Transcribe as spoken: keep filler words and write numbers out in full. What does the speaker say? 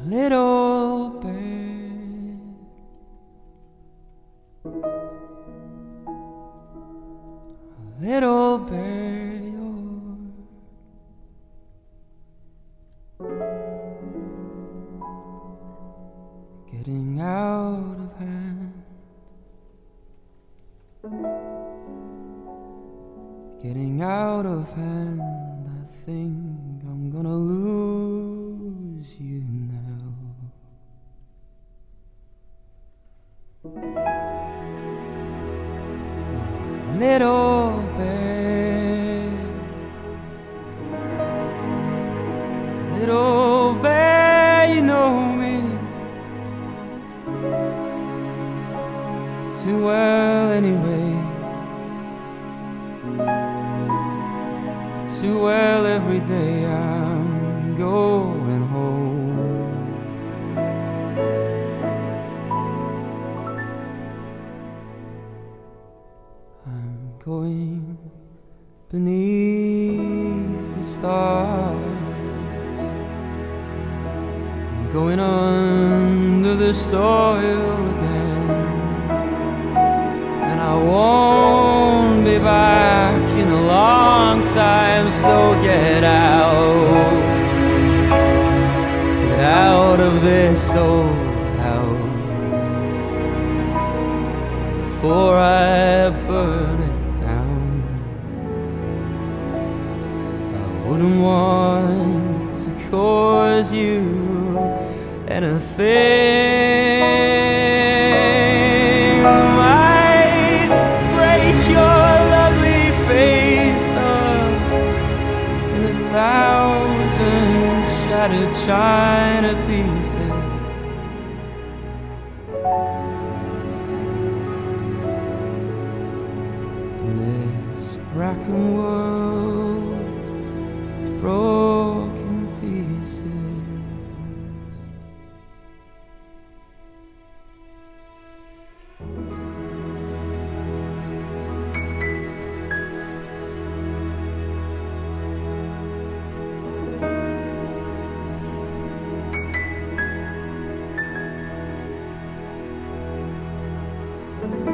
little bird, a little bird, you're getting out of hand, getting out of hand. I think I'm gonna lose you now. Little bird, little bird, you know me too well anyway, too well every day. I'm going home. I'm going beneath the stars, I'm going under the soil again, and I won't be back in a long time. So get out, get out of this old house before I burn it down. I wouldn't want to cause you anything that might break your lovely face up in a thousand shattered china pieces. This bracken world of broken pieces. Thank you.